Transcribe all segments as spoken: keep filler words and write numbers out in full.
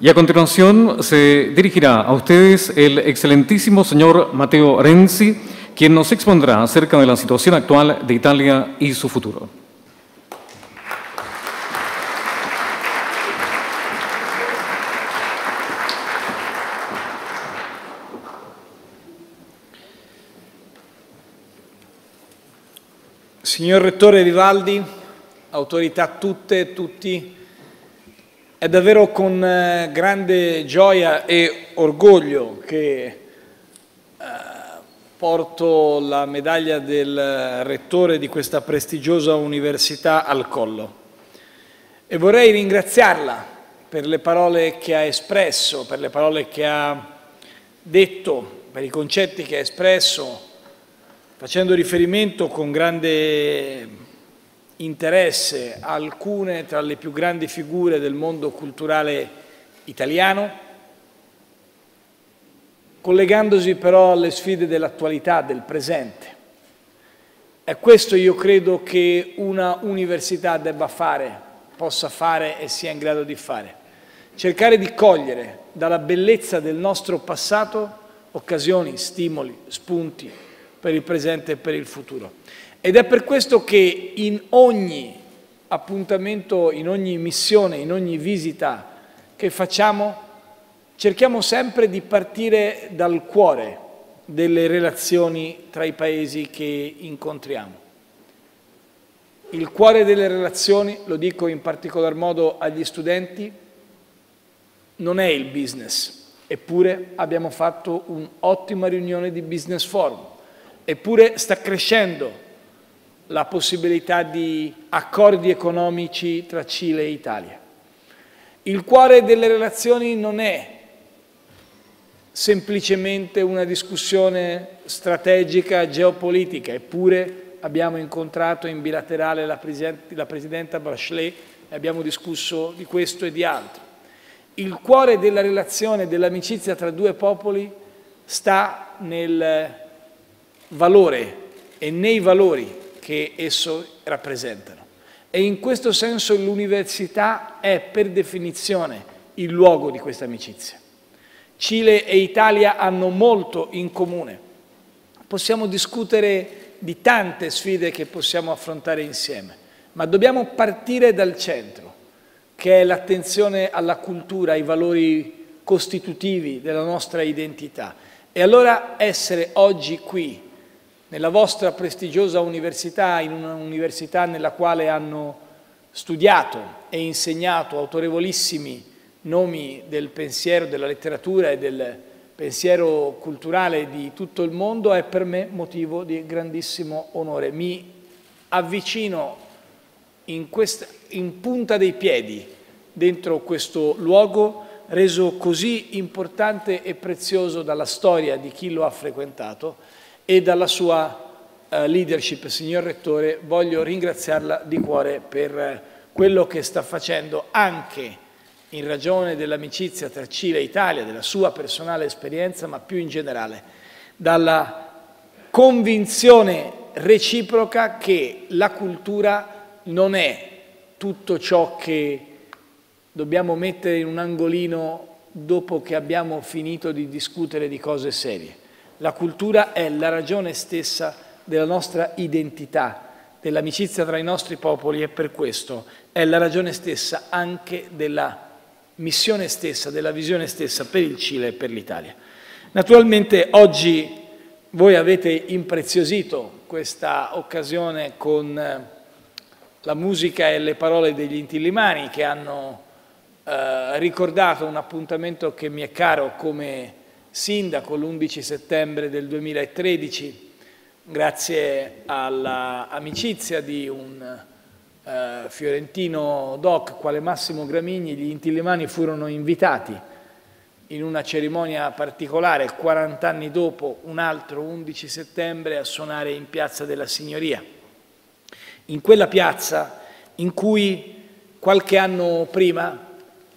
Y a continuación se dirigirá a ustedes el excelentísimo señor Matteo Renzi, quien nos expondrá acerca de la situación actual de Italia y su futuro. Signor Rettore Vivaldi, autorità tutte e tutti, è davvero con grande gioia e orgoglio che eh, porto la medaglia del Rettore di questa prestigiosa università al collo. E vorrei ringraziarla per le parole che ha espresso, per le parole che ha detto, per i concetti che ha espresso, facendo riferimento con grande interesse a alcune tra le più grandi figure del mondo culturale italiano, collegandosi però alle sfide dell'attualità, del presente. È questo, io credo, che una università debba fare, possa fare e sia in grado di fare. Cercare di cogliere dalla bellezza del nostro passato occasioni, stimoli, spunti per il presente e per il futuro. Ed è per questo che in ogni appuntamento, in ogni missione, in ogni visita che facciamo, cerchiamo sempre di partire dal cuore delle relazioni tra i paesi che incontriamo. Il cuore delle relazioni, lo dico in particolar modo agli studenti, non è il business, eppure abbiamo fatto un'ottima riunione di business forum. Eppure sta crescendo la possibilità di accordi economici tra Cile e Italia. Il cuore delle relazioni non è semplicemente una discussione strategica, geopolitica, eppure abbiamo incontrato in bilaterale la, presidente, la Presidenta Bachelet e abbiamo discusso di questo e di altro. Il cuore della relazione, dell'amicizia tra due popoli sta nel valore e nei valori che esso rappresentano. E in questo senso l'università è per definizione il luogo di questa amicizia. Cile e Italia hanno molto in comune. Possiamo discutere di tante sfide che possiamo affrontare insieme, ma dobbiamo partire dal centro, che è l'attenzione alla cultura, ai valori costitutivi della nostra identità. E allora essere oggi qui, nella vostra prestigiosa università, in un'università nella quale hanno studiato e insegnato autorevolissimi nomi del pensiero, della letteratura e del pensiero culturale di tutto il mondo, è per me motivo di grandissimo onore. Mi avvicino in, questa, in punta dei piedi dentro questo luogo reso così importante e prezioso dalla storia di chi lo ha frequentato e dalla sua uh, leadership. Signor Rettore, voglio ringraziarla di cuore per quello che sta facendo anche in ragione dell'amicizia tra Cile e Italia, della sua personale esperienza, ma più in generale dalla convinzione reciproca che la cultura non è tutto ciò che dobbiamo mettere in un angolino dopo che abbiamo finito di discutere di cose serie. La cultura è la ragione stessa della nostra identità, dell'amicizia tra i nostri popoli e per questo è la ragione stessa anche della missione stessa, della visione stessa per il Cile e per l'Italia. Naturalmente oggi voi avete impreziosito questa occasione con la musica e le parole degli Inti-Illimani che hanno eh, ricordato un appuntamento che mi è caro come sindaco l'undici settembre del duemilatredici, grazie all'amicizia di un uh, fiorentino doc quale Massimo Gramigni, gli Inti-Illimani furono invitati in una cerimonia particolare, quaranta anni dopo, un altro undici settembre, a suonare in Piazza della Signoria. In quella piazza in cui qualche anno prima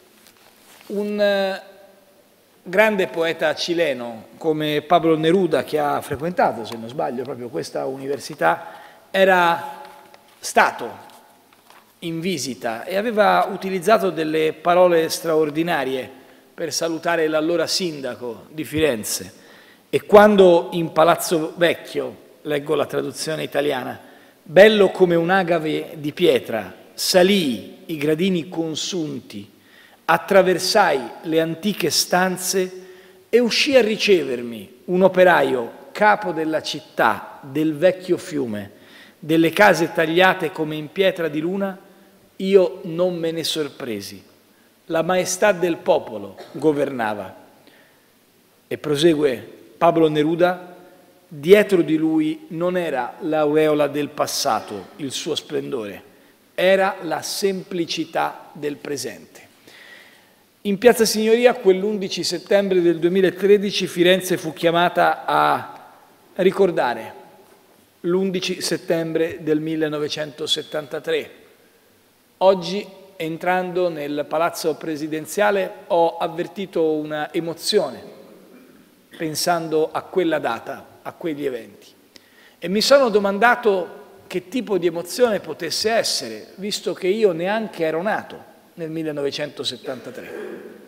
un grande poeta cileno come Pablo Neruda, che ha frequentato, se non sbaglio, proprio questa università, era stato in visita e aveva utilizzato delle parole straordinarie per salutare l'allora sindaco di Firenze e quando in Palazzo Vecchio, leggo la traduzione italiana, bello come un'agave di pietra, salii i gradini consunti, attraversai le antiche stanze e uscì a ricevermi un operaio capo della città, del vecchio fiume, delle case tagliate come in pietra di luna, io non me ne sorpresi. La maestà del popolo governava. E prosegue Pablo Neruda, dietro di lui non era l'aureola del passato, il suo splendore, era la semplicità del presente. In Piazza Signoria, quell'undici settembre del duemilatredici, Firenze fu chiamata a ricordare l'undici settembre del millenovecentosettantatré. Oggi, entrando nel Palazzo Presidenziale, ho avvertito una emozione pensando a quella data, a quegli eventi. E mi sono domandato che tipo di emozione potesse essere, visto che io neanche ero nato nel millenovecentosettantatré.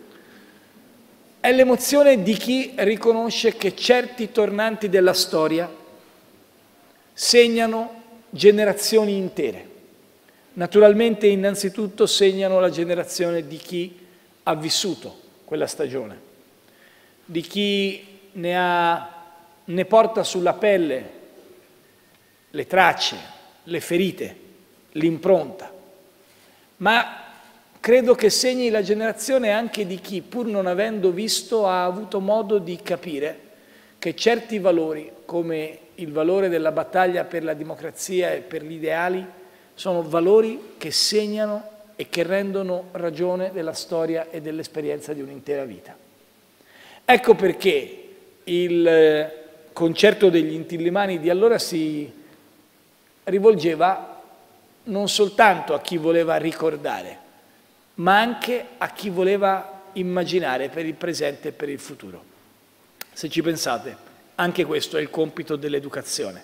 È l'emozione di chi riconosce che certi tornanti della storia segnano generazioni intere. Naturalmente, innanzitutto, segnano la generazione di chi ha vissuto quella stagione, di chi ne, ha, ne porta sulla pelle le tracce, le ferite, l'impronta, ma credo che segni la generazione anche di chi, pur non avendo visto, ha avuto modo di capire che certi valori, come il valore della battaglia per la democrazia e per gli ideali, sono valori che segnano e che rendono ragione della storia e dell'esperienza di un'intera vita. Ecco perché il concerto degli Inti-Illimani di allora si rivolgeva non soltanto a chi voleva ricordare, ma anche a chi voleva immaginare per il presente e per il futuro. Se ci pensate, anche questo è il compito dell'educazione.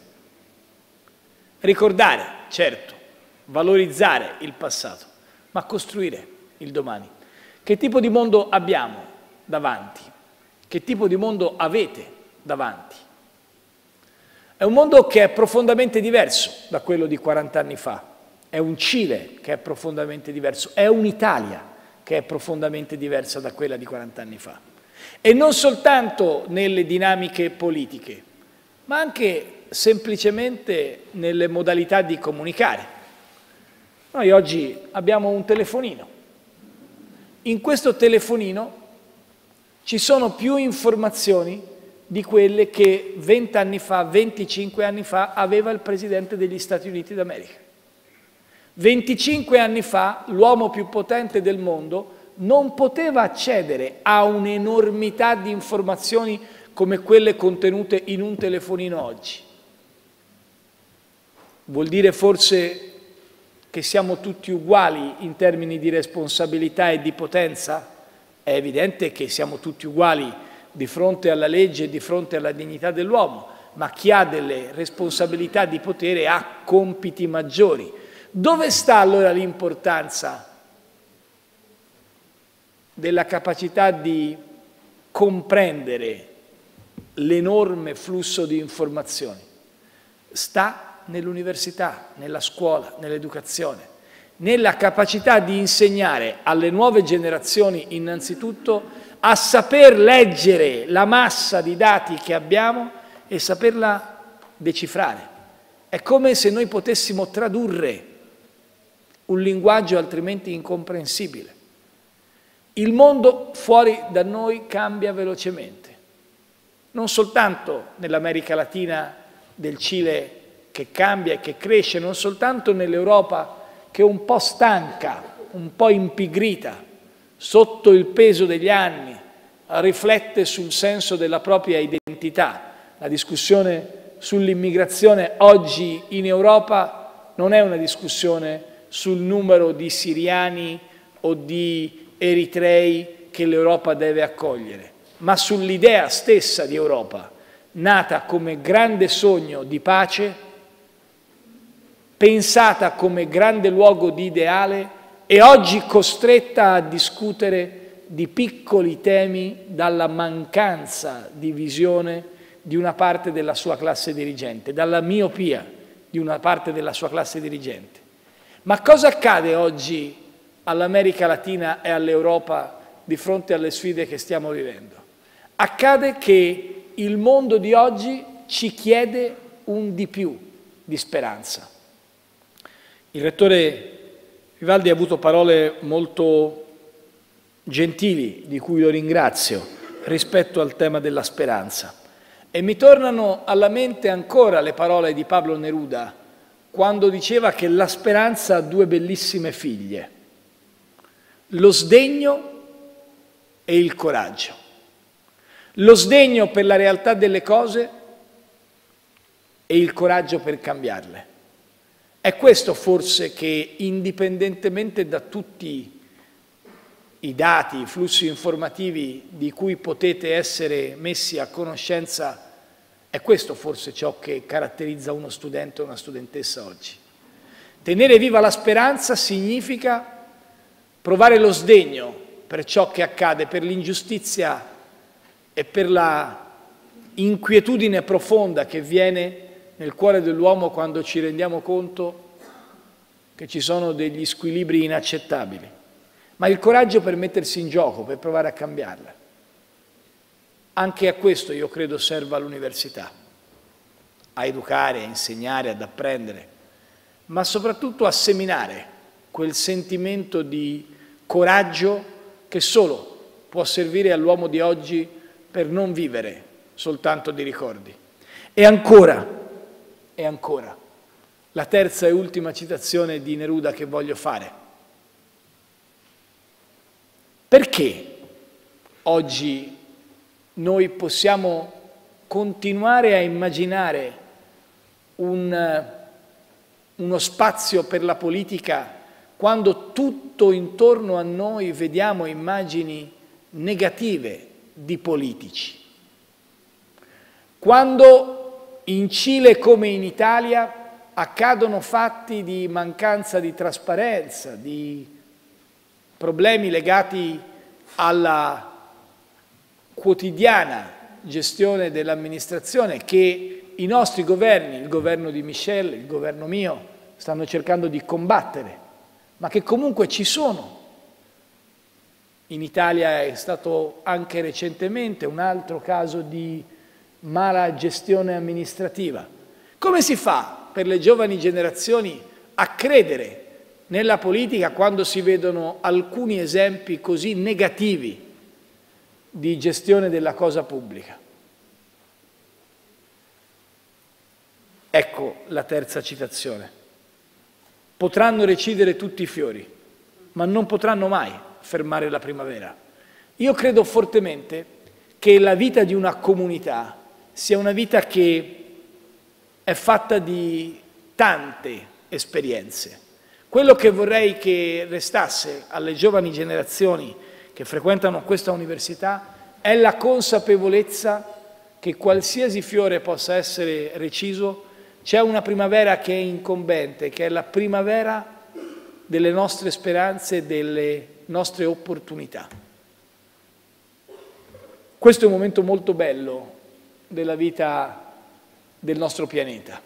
Ricordare, certo, valorizzare il passato, ma costruire il domani. Che tipo di mondo abbiamo davanti? Che tipo di mondo avete davanti? È un mondo che è profondamente diverso da quello di quaranta anni fa. È un Cile che è profondamente diverso. È un'Italia che è profondamente diversa da quella di quaranta anni fa. E non soltanto nelle dinamiche politiche, ma anche semplicemente nelle modalità di comunicare. Noi oggi abbiamo un telefonino. In questo telefonino ci sono più informazioni di quelle che vent'anni fa, venticinque anni fa aveva il Presidente degli Stati Uniti d'America. venticinque anni fa l'uomo più potente del mondo non poteva accedere a un'enormità di informazioni come quelle contenute in un telefonino oggi. Vuol dire forse che siamo tutti uguali in termini di responsabilità e di potenza? È evidente che siamo tutti uguali di fronte alla legge e di fronte alla dignità dell'uomo, ma chi ha delle responsabilità di potere ha compiti maggiori. Dove sta allora l'importanza della capacità di comprendere l'enorme flusso di informazioni? Sta nell'università, nella scuola, nell'educazione, nella capacità di insegnare alle nuove generazioni innanzitutto a saper leggere la massa di dati che abbiamo e saperla decifrare. È come se noi potessimo tradurre un linguaggio altrimenti incomprensibile. Il mondo fuori da noi cambia velocemente, non soltanto nell'America Latina del Cile che cambia e che cresce, non soltanto nell'Europa che è un po' stanca, un po' impigrita, sotto il peso degli anni, riflette sul senso della propria identità. La discussione sull'immigrazione oggi in Europa non è una discussione sul numero di siriani o di eritrei che l'Europa deve accogliere, ma sull'idea stessa di Europa, nata come grande sogno di pace, pensata come grande luogo di ideale e oggi costretta a discutere di piccoli temi dalla mancanza di visione di una parte della sua classe dirigente, dalla miopia di una parte della sua classe dirigente. Ma cosa accade oggi all'America Latina e all'Europa di fronte alle sfide che stiamo vivendo? Accade che il mondo di oggi ci chiede un di più di speranza. Il rettore Vivaldi ha avuto parole molto gentili, di cui lo ringrazio, rispetto al tema della speranza. E mi tornano alla mente ancora le parole di Pablo Neruda, quando diceva che la speranza ha due bellissime figlie, lo sdegno e il coraggio. Lo sdegno per la realtà delle cose e il coraggio per cambiarle. È questo forse che, indipendentemente da tutti i dati, i flussi informativi di cui potete essere messi a conoscenza, è questo forse ciò che caratterizza uno studente o una studentessa oggi. Tenere viva la speranza significa provare lo sdegno per ciò che accade, per l'ingiustizia e per la inquietudine profonda che viene nel cuore dell'uomo quando ci rendiamo conto che ci sono degli squilibri inaccettabili, ma il coraggio per mettersi in gioco, per provare a cambiarla. Anche a questo io credo serva l'università, a educare, a insegnare, ad apprendere, ma soprattutto a seminare quel sentimento di coraggio che solo può servire all'uomo di oggi per non vivere soltanto di ricordi. E ancora, e ancora, la terza e ultima citazione di Neruda che voglio fare. Perché oggi noi possiamo continuare a immaginare un, uno spazio per la politica quando tutto intorno a noi vediamo immagini negative di politici? Quando in Cile come in Italia accadono fatti di mancanza di trasparenza, di problemi legati alla quotidiana gestione dell'amministrazione che i nostri governi, il governo di Michel, il governo mio, stanno cercando di combattere, ma che comunque ci sono. In Italia è stato anche recentemente un altro caso di mala gestione amministrativa. Come si fa per le giovani generazioni a credere nella politica quando si vedono alcuni esempi così negativi di gestione della cosa pubblica? Ecco la terza citazione. Potranno recidere tutti i fiori, ma non potranno mai fermare la primavera. Io credo fortemente che la vita di una comunità sia una vita che è fatta di tante esperienze. Quello che vorrei che restasse alle giovani generazioni che frequentano questa università è la consapevolezza che qualsiasi fiore possa essere reciso, c'è una primavera che è incombente, che è la primavera delle nostre speranze e delle nostre opportunità. Questo è un momento molto bello della vita del nostro pianeta.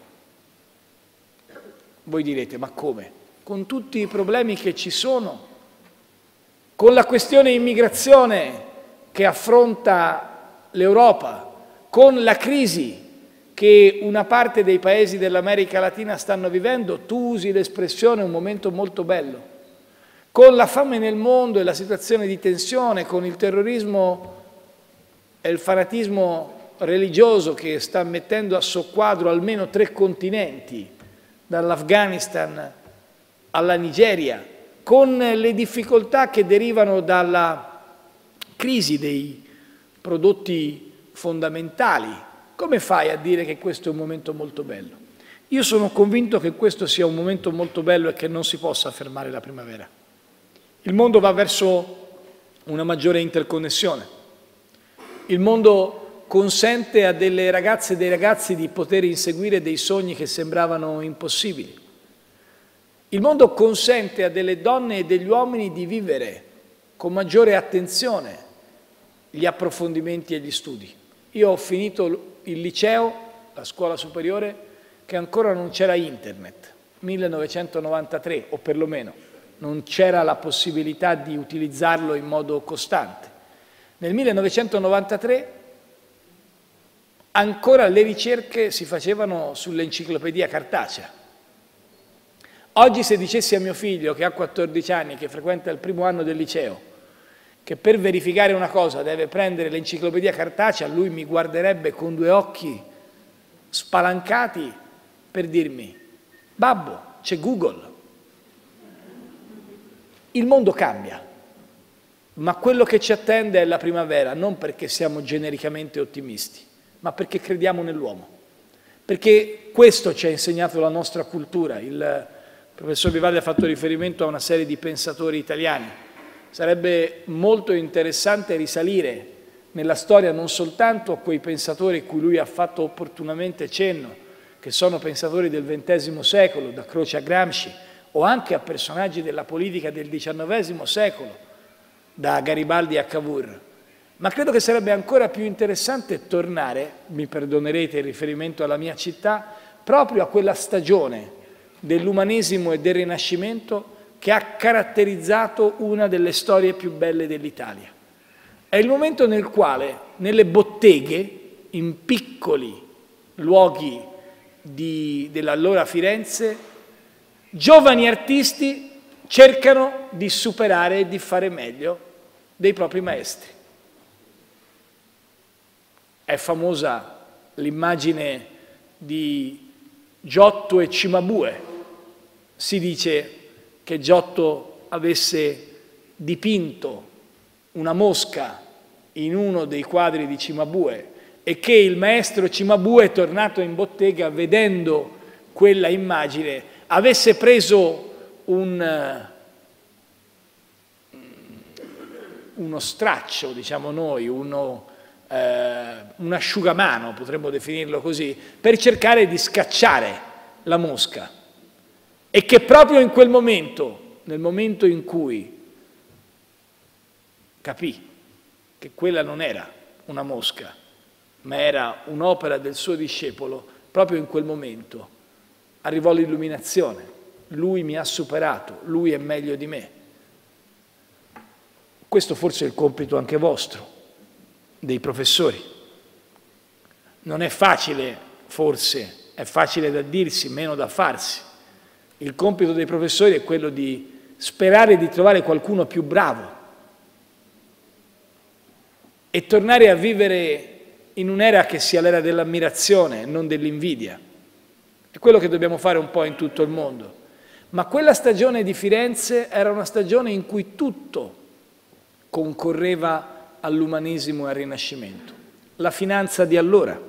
Voi direte, ma come? Con tutti i problemi che ci sono, con la questione immigrazione che affronta l'Europa, con la crisi che una parte dei paesi dell'America Latina stanno vivendo, tu usi l'espressione un momento molto bello, con la fame nel mondo e la situazione di tensione, con il terrorismo e il fanatismo religioso che sta mettendo a soqquadro almeno tre continenti, dall'Afghanistan alla Nigeria, con le difficoltà che derivano dalla crisi dei prodotti fondamentali. Come fai a dire che questo è un momento molto bello? Io sono convinto che questo sia un momento molto bello e che non si possa fermare la primavera. Il mondo va verso una maggiore interconnessione. Il mondo consente a delle ragazze e dei ragazzi di poter inseguire dei sogni che sembravano impossibili. Il mondo consente a delle donne e degli uomini di vivere con maggiore attenzione gli approfondimenti e gli studi. Io ho finito il liceo, la scuola superiore, che ancora non c'era internet, millenovecentonovantatré, o perlomeno non c'era la possibilità di utilizzarlo in modo costante. Nel millenovecentonovantatré ancora le ricerche si facevano sull'enciclopedia cartacea. Oggi se dicessi a mio figlio, che ha quattordici anni, che frequenta il primo anno del liceo, che per verificare una cosa deve prendere l'enciclopedia cartacea, lui mi guarderebbe con due occhi spalancati per dirmi: babbo, c'è Google. Il mondo cambia, ma quello che ci attende è la primavera, non perché siamo genericamente ottimisti, ma perché crediamo nell'uomo. Perché questo ci ha insegnato la nostra cultura. Il professor Vivaldi ha fatto riferimento a una serie di pensatori italiani. Sarebbe molto interessante risalire nella storia non soltanto a quei pensatori cui lui ha fatto opportunamente cenno, che sono pensatori del ventesimo secolo, da Croce a Gramsci, o anche a personaggi della politica del diciannovesimo secolo, da Garibaldi a Cavour. Ma credo che sarebbe ancora più interessante tornare, mi perdonerete il riferimento alla mia città, proprio a quella stagione dell'umanesimo e del Rinascimento che ha caratterizzato una delle storie più belle dell'Italia. È il momento nel quale, nelle botteghe, in piccoli luoghi di, dell'allora Firenze, giovani artisti cercano di superare e di fare meglio dei propri maestri. È famosa l'immagine di Giotto e Cimabue. Si dice che Giotto avesse dipinto una mosca in uno dei quadri di Cimabue e che il maestro Cimabue, tornato in bottega, vedendo quella immagine, avesse preso un, uno straccio, diciamo noi, uno, eh, un asciugamano, potremmo definirlo così, per cercare di scacciare la mosca. E che proprio in quel momento, nel momento in cui capì che quella non era una mosca, ma era un'opera del suo discepolo, proprio in quel momento arrivò l'illuminazione. Lui mi ha superato, lui è meglio di me. Questo forse è il compito anche vostro, dei professori. Non è facile, forse, è facile da dirsi, meno da farsi. Il compito dei professori è quello di sperare di trovare qualcuno più bravo e tornare a vivere in un'era che sia l'era dell'ammirazione, non dell'invidia. È quello che dobbiamo fare un po' in tutto il mondo. Ma quella stagione di Firenze era una stagione in cui tutto concorreva all'umanesimo e al Rinascimento. La finanza di allora,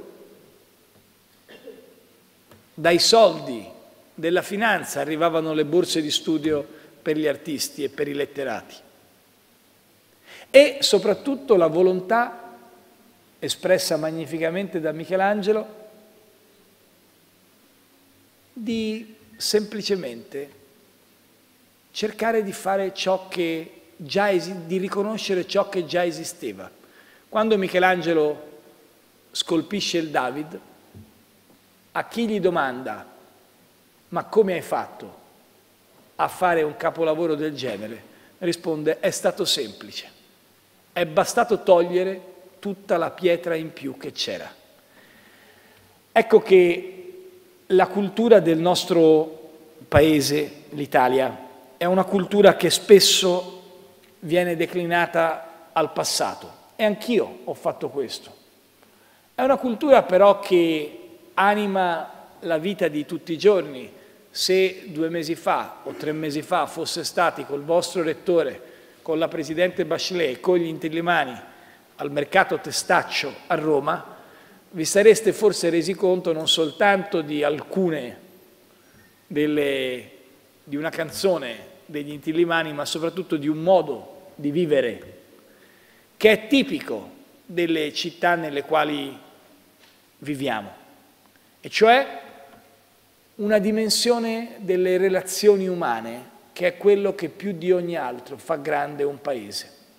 dai soldi della finanza arrivavano le borse di studio per gli artisti e per i letterati. E soprattutto la volontà, espressa magnificamente da Michelangelo, di semplicemente cercare di fare ciò che già esi- di riconoscere ciò che già esisteva. Quando Michelangelo scolpisce il David, a chi gli domanda: ma come hai fatto a fare un capolavoro del genere? Risponde: è stato semplice, è bastato togliere tutta la pietra in più che c'era. Ecco che la cultura del nostro paese, l'Italia, è una cultura che spesso viene declinata al passato, e anch'io ho fatto questo. È una cultura però che anima la vita di tutti i giorni. Se due mesi fa o tre mesi fa fosse stati col vostro rettore, con la Presidente Bachelet e con gli Inti-Illimani al mercato Testaccio a Roma, vi sareste forse resi conto non soltanto di alcune delle, di una canzone degli Inti-Illimani, ma soprattutto di un modo di vivere che è tipico delle città nelle quali viviamo, e cioè una dimensione delle relazioni umane che è quello che più di ogni altro fa grande un paese.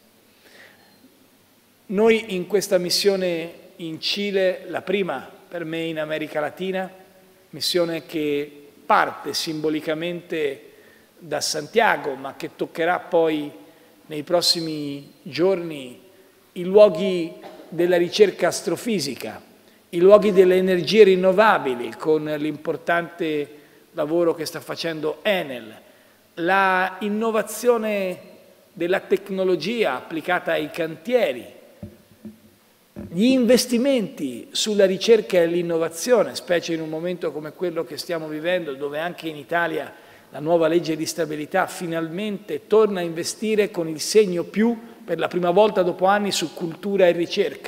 Noi in questa missione in Cile, la prima per me in America Latina, missione che parte simbolicamente da Santiago, ma che toccherà poi nei prossimi giorni i luoghi della ricerca astrofisica, i luoghi delle energie rinnovabili con l'importante lavoro che sta facendo Enel, la innovazione della tecnologia applicata ai cantieri, gli investimenti sulla ricerca e l'innovazione, specie in un momento come quello che stiamo vivendo, dove anche in Italia la nuova legge di stabilità finalmente torna a investire con il segno più, per la prima volta dopo anni, su cultura e ricerca.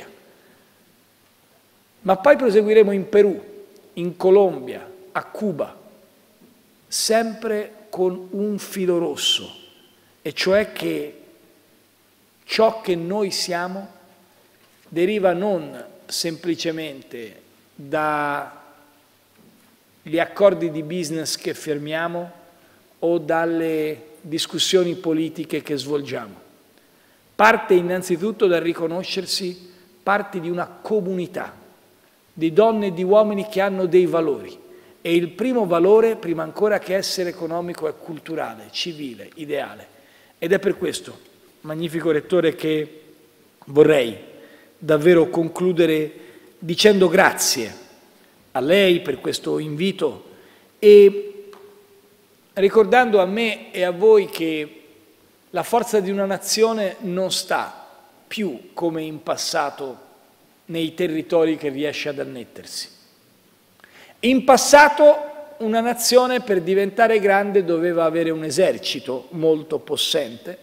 Ma poi proseguiremo in Perù, in Colombia, a Cuba, sempre con un filo rosso, e cioè che ciò che noi siamo deriva non semplicemente dagli accordi di business che firmiamo o dalle discussioni politiche che svolgiamo. Parte innanzitutto dal riconoscersi parte di una comunità di donne e di uomini che hanno dei valori, e il primo valore, prima ancora che essere economico, è culturale, civile, ideale. Ed è per questo, magnifico Rettore, che vorrei davvero concludere dicendo grazie a lei per questo invito e ricordando a me e a voi che la forza di una nazione non sta più come in passato nei territori che riesce ad annettersi. In passato una nazione per diventare grande doveva avere un esercito molto possente,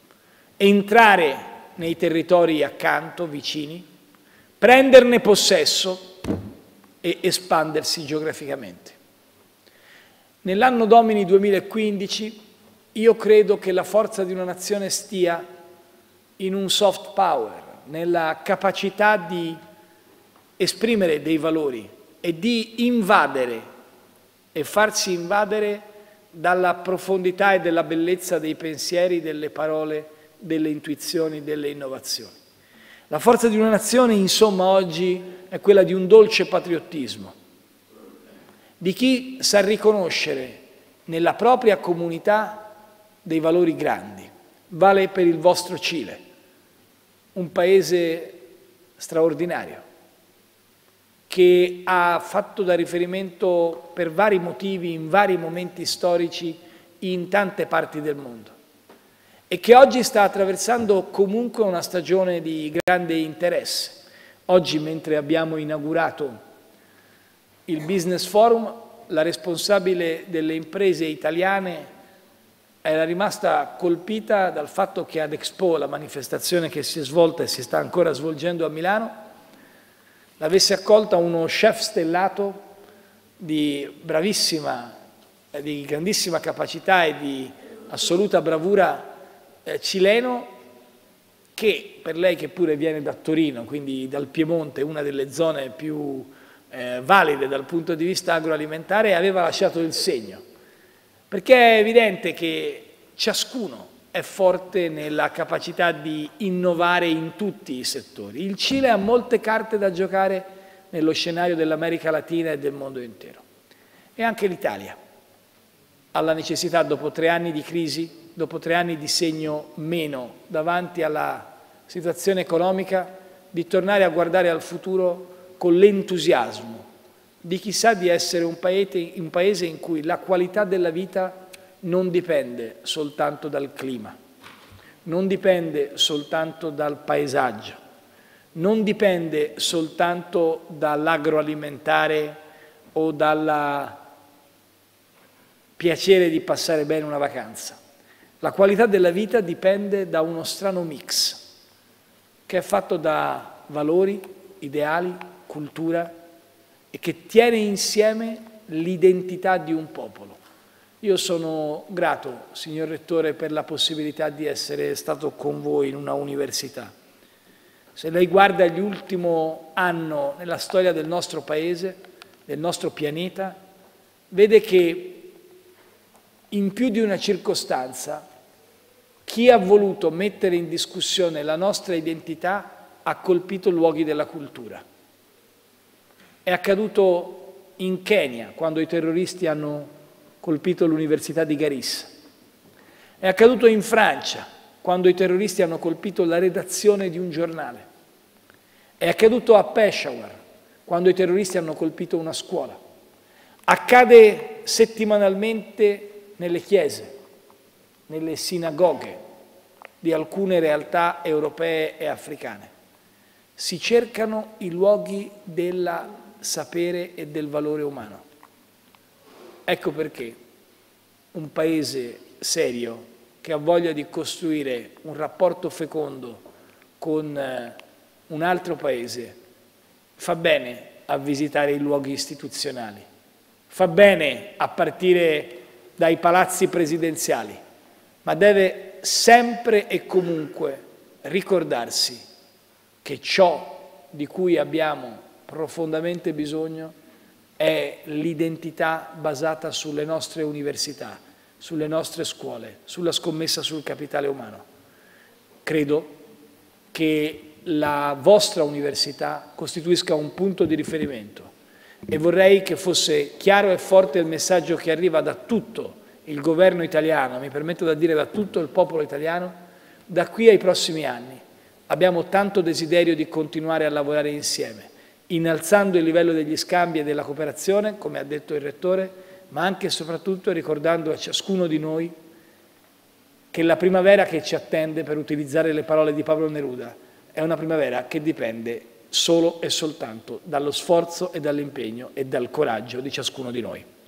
entrare nei territori accanto, vicini, prenderne possesso e espandersi geograficamente. Nell'anno Domini duemilaquindici io credo che la forza di una nazione stia in un soft power, nella capacità di esprimere dei valori e di invadere e farsi invadere dalla profondità e della bellezza dei pensieri, delle parole, delle intuizioni, delle innovazioni. La forza di una nazione, insomma, oggi è quella di un dolce patriottismo, di chi sa riconoscere nella propria comunità dei valori grandi. Vale per il vostro Cile, un paese straordinario, che ha fatto da riferimento per vari motivi, in vari momenti storici, in tante parti del mondo, e che oggi sta attraversando comunque una stagione di grande interesse. Oggi, mentre abbiamo inaugurato il Business Forum, la responsabile delle imprese italiane era rimasta colpita dal fatto che ad Expo, la manifestazione che si è svolta e si sta ancora svolgendo a Milano, l'avesse accolta uno chef stellato di bravissima, di grandissima capacità e di assoluta bravura eh, cileno, che per lei, che pure viene da Torino, quindi dal Piemonte, una delle zone più eh, valide dal punto di vista agroalimentare, aveva lasciato il segno. Perché è evidente che ciascuno è forte nella capacità di innovare in tutti i settori. Il Cile ha molte carte da giocare nello scenario dell'America Latina e del mondo intero. E anche l'Italia ha la necessità, dopo tre anni di crisi, dopo tre anni di segno meno davanti alla situazione economica, di tornare a guardare al futuro con l'entusiasmo di chi sa di essere un paese, un paese in cui la qualità della vita non dipende soltanto dal clima, non dipende soltanto dal paesaggio, non dipende soltanto dall'agroalimentare o dal piacere di passare bene una vacanza. La qualità della vita dipende da uno strano mix che è fatto da valori, ideali, cultura, e che tiene insieme l'identità di un popolo. Io sono grato, signor Rettore, per la possibilità di essere stato con voi in una università. Se lei guarda l'ultimo anno nella storia del nostro Paese, del nostro pianeta, vede che in più di una circostanza chi ha voluto mettere in discussione la nostra identità ha colpito luoghi della cultura. È accaduto in Kenya, quando i terroristi hanno colpito l'Università di Garissa. È accaduto in Francia, quando i terroristi hanno colpito la redazione di un giornale. È accaduto a Peshawar, quando i terroristi hanno colpito una scuola. Accade settimanalmente nelle chiese, nelle sinagoghe di alcune realtà europee e africane. Si cercano i luoghi del sapere e del valore umano. Ecco perché un paese serio che ha voglia di costruire un rapporto fecondo con un altro paese fa bene a visitare i luoghi istituzionali, fa bene a partire dai palazzi presidenziali, ma deve sempre e comunque ricordarsi che ciò di cui abbiamo profondamente bisogno è l'identità basata sulle nostre università, sulle nostre scuole, sulla scommessa sul capitale umano. Credo che la vostra università costituisca un punto di riferimento e vorrei che fosse chiaro e forte il messaggio che arriva da tutto il governo italiano, mi permetto di dire da tutto il popolo italiano, da qui ai prossimi anni. Abbiamo tanto desiderio di continuare a lavorare insieme, innalzando il livello degli scambi e della cooperazione, come ha detto il Rettore, ma anche e soprattutto ricordando a ciascuno di noi che la primavera che ci attende, per utilizzare le parole di Pablo Neruda, è una primavera che dipende solo e soltanto dallo sforzo e dall'impegno e dal coraggio di ciascuno di noi.